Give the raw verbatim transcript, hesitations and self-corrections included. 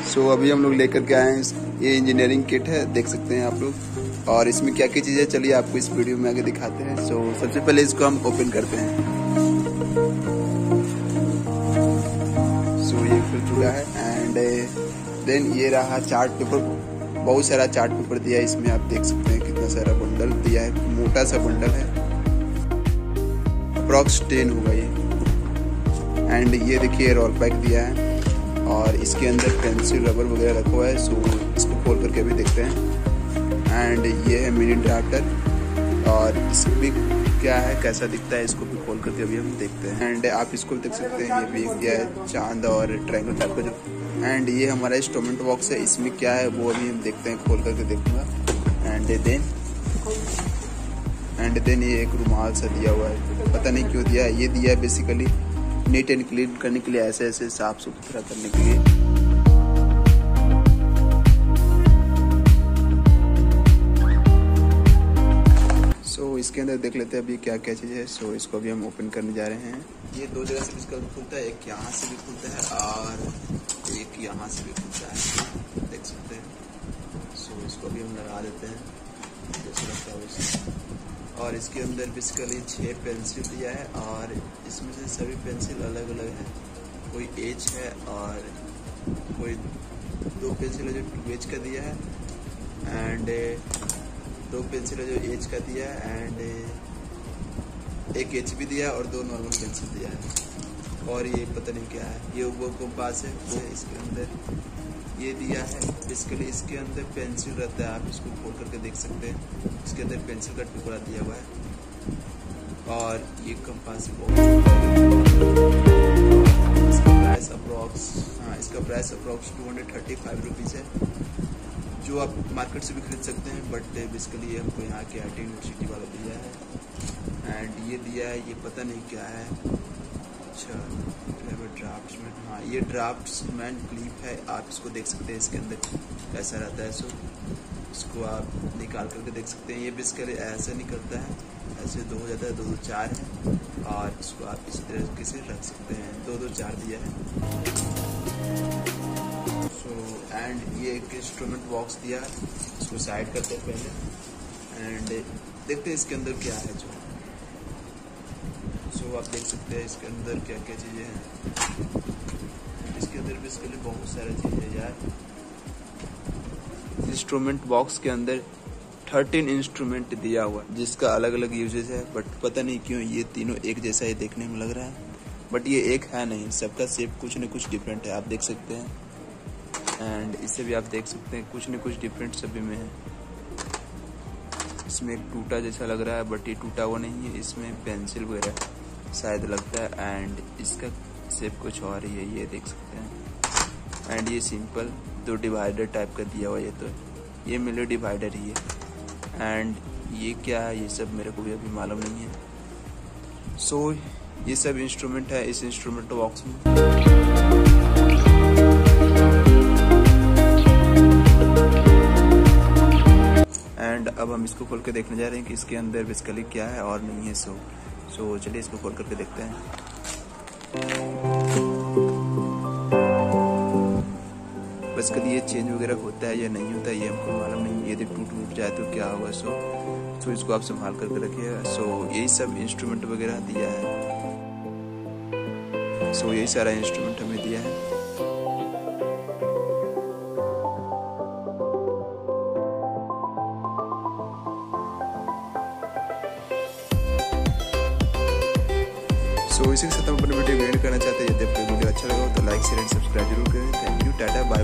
सो so, अभी हम लोग लेकर के आए हैं, ये इंजीनियरिंग किट है, देख सकते हैं आप लोग। और इसमें क्या क्या चीज़ें, चलिए आपको इस वीडियो में आगे दिखाते हैं। सो so, सबसे पहले इसको हम ओपन करते हैं। सो so, ये खुल चुका है एंड देन ये रहा चार्ट पेपर, बहुत सारा चार्ट पेपर दिया है इसमें, आप देख सकते हैं कितना सारा बंडल दिया है, मोटा सा बंडल है, अप्रॉक्स टेन होगा ये। एंड ये देखिए रोल पैक दिया है और इसके अंदर पेंसिल रबर वगैरह रखा हुआ है। सो इसको खोल करके भी देखते हैं। एंड ये है मिनी ड्राफ्टर और इसमें क्या है, कैसा दिखता है, इसको भी खोल करके अभी हम देखते हैं। एंड आप इसको देख सकते हैं, ये भी दिया है चांद और ट्रायंगल टाइप का जो। एंड ये हमारा इंस्ट्रूमेंट बॉक्स है, इसमें क्या है वो अभी हम देखते हैं, खोल करके देखूंगा। एंड देन एंड देन ये एक रुमाल सा दिया हुआ है, पता नहीं क्यों दिया है। ये दिया है बेसिकली नीट एंड क्लीन करने के लिए, ऐसे ऐसे साफ सुथरा करने के लिए। सो so, इसके अंदर देख लेते हैं अभी क्या क्या चीज़ है। सो so, इसको अभी हम ओपन करने जा रहे हैं। ये दो जगह से इसका खुलता है, एक यहाँ से भी खुलता है और एक यहाँ से भी खुलता है, देख सकते हैं। सो so, इसको अभी हम लगा देते हैं जैसे लगता है वैसे। और इसके अंदर बेसिकली छः पेंसिल दिया है और इसमें से सभी पेंसिल अलग अलग है, कोई एच है और कोई दो पेंसिल है जो टू एच का दिया है, एंड दो पेंसिल है जो एच का दिया है, एंड एक एच भी दिया है और दो नॉर्मल पेंसिल दिया है। और ये पता नहीं क्या है, ये वो कंपास है, वो इसके अंदर ये दिया है। बेसिकली इसके अंदर पेंसिल रहता है, आप इसको खोल करके देख सकते हैं, इसके अंदर पेंसिल का टुकड़ा दिया हुआ है। और ये कंपास इसका प्राइस अप्रॉक्स हाँ इसका price approx two hundred thirty five rupees है, जो आप मार्केट से भी खरीद सकते हैं, बट बेसिकली ये हमको यहाँ के आई टी यूनिवर्सिटी वाला दिया है। एंड ये दिया है, ये पता नहीं क्या है, अच्छा ड्राफ्ट्समैन, हाँ ये ड्राफ्ट्समैन क्लिप है, आप इसको देख सकते हैं इसके अंदर कैसा रहता है। सो इसको आप निकाल करके देख सकते हैं। ये बेसिकली ऐसे निकलता है, ऐसे दो हो जाता है, दो दो चार है, और इसको आप इस तरीके से रख सकते हैं, दो दो चार दिया है। सो एंड ये एक इंस्ट्रूमेंट बॉक्स दिया है, इसको साइड करते हैं पहले एंड देखते हैं इसके अंदर क्या है जो। सो so, आप देख सकते हैं इसके अंदर क्या क्या चीज़ें हैं। इसके अंदर बेसिकली बहुत सारी चीज़ें यार। इंस्ट्रूमेंट बॉक्स के अंदर थर्टीन इंस्ट्रूमेंट दिया हुआ है, जिसका अलग अलग यूजेस है, बट पता नहीं क्यों ये तीनों एक जैसा ही देखने में लग रहा है, बट ये एक है नहीं, सबका शेप कुछ न कुछ डिफरेंट है, आप देख सकते हैं। एंड इससे भी आप देख सकते हैं कुछ न कुछ डिफरेंट सभी में है। इसमें एक टूटा जैसा लग रहा है, बट ये टूटा हुआ नहीं है, इसमें पेंसिल वगैरह शायद लगता है। एंड इसका शेप कुछ और ही है, ये देख सकते हैं। एंड ये सिंपल दो डिवाइडर टाइप का दिया हुआ है, ये तो ये मिले डिवाइडर ही है। एंड ये क्या है, ये सब मेरे को भी अभी मालूम नहीं है। सो so, ये सब इंस्ट्रूमेंट है इस इंस्ट्रूमेंट बॉक्स में। एंड अब हम इसको खोल के देखने जा रहे हैं कि इसके अंदर बेसिकली क्या है और नहीं है। सो सो चलिए इसको खोल करके देखते हैं। बेसिकली ये चेंज वगैरह होता है या नहीं होता है ये हमको मालूम नहीं, यदि टूट टूट जाए तो क्या होगा। सो सो इसको आप संभाल करके रखिएगा। सो यही सब इंस्ट्रूमेंट वगैरह दिया है। सो यही सारा इंस्ट्रूमेंट हमें दिया है। सो so, इसी के साथ हम अपने वीडियो एंड करना चाहते हैं। यदि आपको वीडियो अच्छा लगा हो तो लाइक शेयर एंड सब्सक्राइब जरूर करें। Thank you, tata bye.